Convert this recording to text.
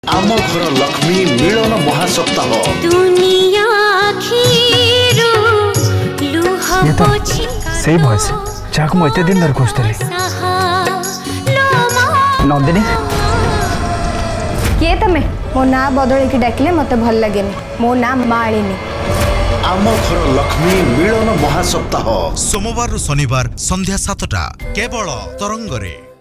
आम घर लक्ष्मी मिलन महासप्ताह सही भयस जहाँ मुझे एत दिन धर खोजली नंदिनी किए तमें मो ना बदल की डाकिले मत भल लगे मो ना मालिनी आम घर लक्ष्मी मिलन महासप्ताह सोमवार शनिवार संध्या 7टा केवल तरंगरे।